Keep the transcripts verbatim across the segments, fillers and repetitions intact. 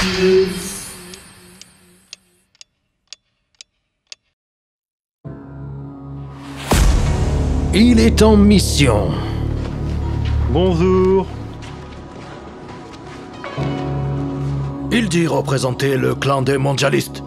Il est en mission. Bonjour. Il dit représenter le clan des mondialistes.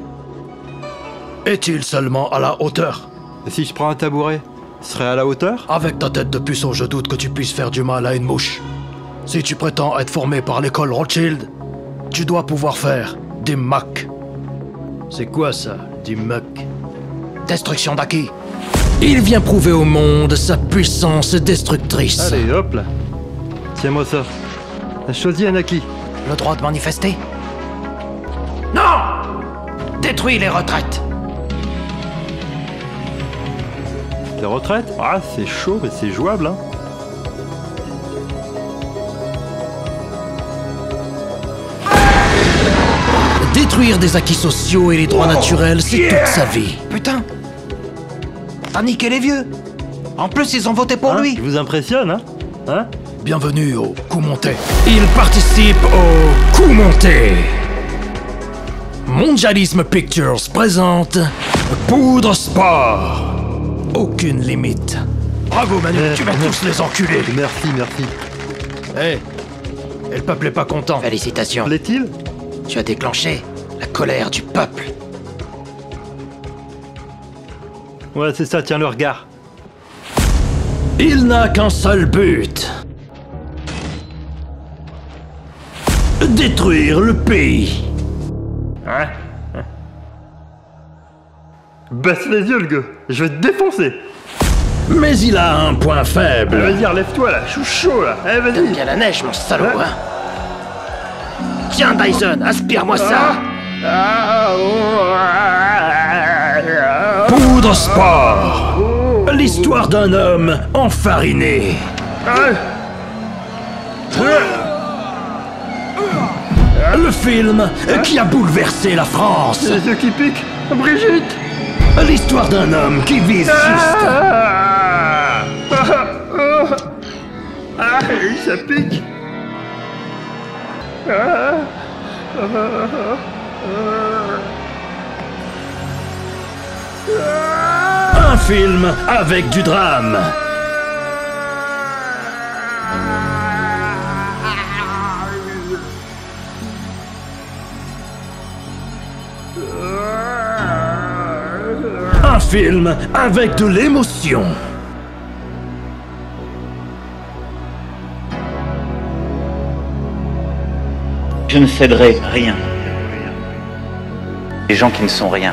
Est-il seulement à la hauteur? Et si je prends un tabouret, ce serait à la hauteur? Avec ta tête de puceau, je doute que tu puisses faire du mal à une mouche. Si tu prétends être formé par l'école Rothschild, tu dois pouvoir faire des Macs. C'est quoi ça, des Macs? Destruction d'acquis. Il vient prouver au monde sa puissance destructrice. Allez, hop là. Tiens-moi ça. T'as choisi un acquis. Le droit de manifester? Non! Détruis les retraites! Les retraites? Ah, c'est chaud, mais c'est jouable, hein. Détruire des acquis sociaux et les droits oh, naturels, c'est yeah. toute sa vie. Putain! T'as niqué les vieux! En plus, ils ont voté pour hein, lui! Je vous impressionne, hein? Hein? Bienvenue au coup monté. Il participe au coup monté. Mondialisme Pictures présente Poudre Sport. Aucune limite. Bravo Manu, euh, tu vas euh, tous les enculer. Merci, merci. Hé, hey, et le peuple est pas content. Félicitations. L'est-il? Tu as déclenché la colère du peuple. Ouais, c'est ça, tiens le regard. Il n'a qu'un seul but. Détruire le pays. Ouais. Baisse les yeux, le gars. Je vais te défoncer. Mais il a un point faible. Allez, vas-y, relève-toi, là. Je suis chaud, là. Allez, vas-y. T'aimes bien la neige, mon salaud, ouais. hein. Tiens, Dyson, aspire-moi ça. Ah. Poudre Sport. L'histoire d'un homme enfariné. Ah. Le film qui a bouleversé la France. Les yeux qui piquent. Brigitte. L'histoire d'un homme qui vise juste. Ah, ah, ah, ah, ça pique. Ah, ah, ah. Un film avec du drame. Un film avec de l'émotion. Je ne céderai rien. Les gens qui ne sont rien.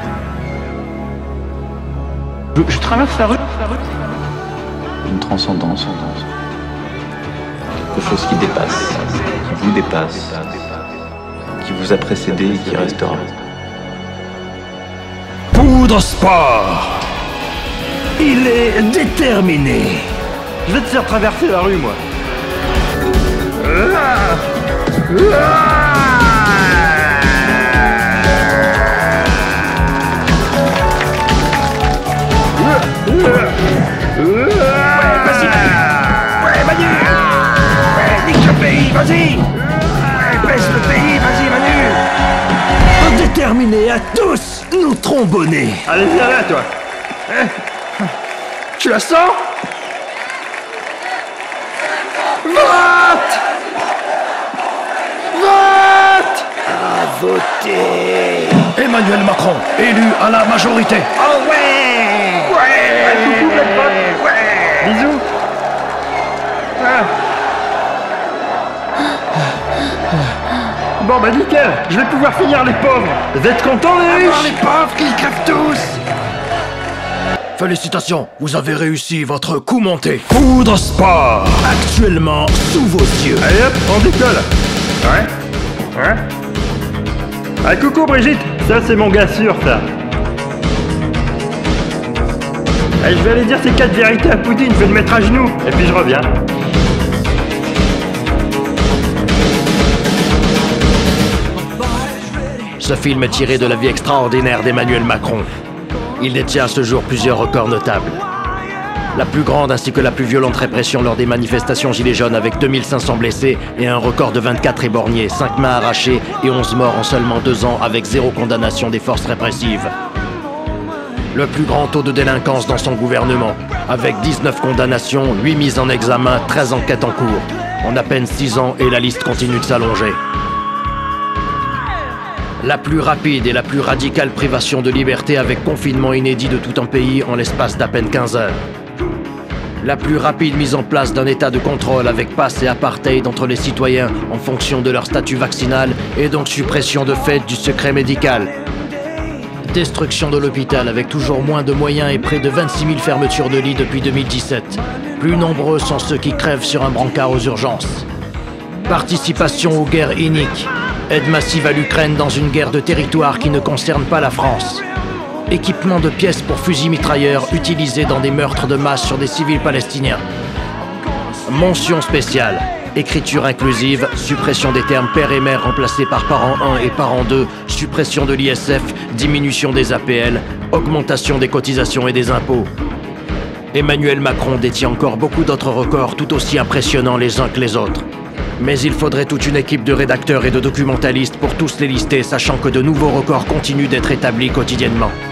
Je, je traverse la rue. Une transcendance. Quelque chose qui dépasse, qui vous dépasse, qui vous a précédé et qui restera. Poudre Sport. Il est déterminé. Je vais te faire traverser la rue, moi. Vas-y, ouais, Manu. Ouais, nique le pays, vas-y. Ouais, baisse le pays, vas-y, Manu. Déterminé à tous nous trombonner. Allez, viens là, toi. Hein? Tu la sens? Vote! Vote! À voter. Emmanuel Macron, élu à la majorité. Oh ouais! Ouais! Coucou, mes potes! Ouais! Bisous! Ah. Bon bah nickel, je vais pouvoir finir les pauvres. Vous êtes contents les riches? Les pauvres qui crèvent tous. Félicitations, vous avez réussi votre coup monté. Poudre Sport, actuellement sous vos yeux. Allez hop, on décolle. Ouais? Ouais? Ah coucou Brigitte, ça c'est mon gars sûr ça. Allez, je vais aller dire ces quatre vérités à Poutine, je vais le mettre à genoux, et puis je reviens. Ce film est tiré de la vie extraordinaire d'Emmanuel Macron. Il détient à ce jour plusieurs records notables. La plus grande ainsi que la plus violente répression lors des manifestations gilets jaunes avec deux mille cinq cents blessés et un record de vingt-quatre éborgnés, cinq mains arrachées et onze morts en seulement deux ans avec zéro condamnation des forces répressives. Le plus grand taux de délinquance dans son gouvernement, avec dix-neuf condamnations, huit mises en examen, treize enquêtes en cours. En à peine six ans et la liste continue de s'allonger. La plus rapide et la plus radicale privation de liberté avec confinement inédit de tout un pays en l'espace d'à peine quinze heures. La plus rapide mise en place d'un état de contrôle avec passe et apartheid entre les citoyens en fonction de leur statut vaccinal et donc suppression de fait du secret médical. Destruction de l'hôpital avec toujours moins de moyens et près de vingt-six mille fermetures de lits depuis deux mille dix-sept. Plus nombreux sont ceux qui crèvent sur un brancard aux urgences. Participation aux guerres iniques. Aide massive à l'Ukraine dans une guerre de territoire qui ne concerne pas la France. Équipement de pièces pour fusils mitrailleurs utilisés dans des meurtres de masse sur des civils palestiniens. Mention spéciale. Écriture inclusive, suppression des termes père et mère remplacés par parent un et parent deux, suppression de l'I S F, diminution des A P L, augmentation des cotisations et des impôts. Emmanuel Macron détient encore beaucoup d'autres records tout aussi impressionnants les uns que les autres. Mais il faudrait toute une équipe de rédacteurs et de documentalistes pour tous les lister, sachant que de nouveaux records continuent d'être établis quotidiennement.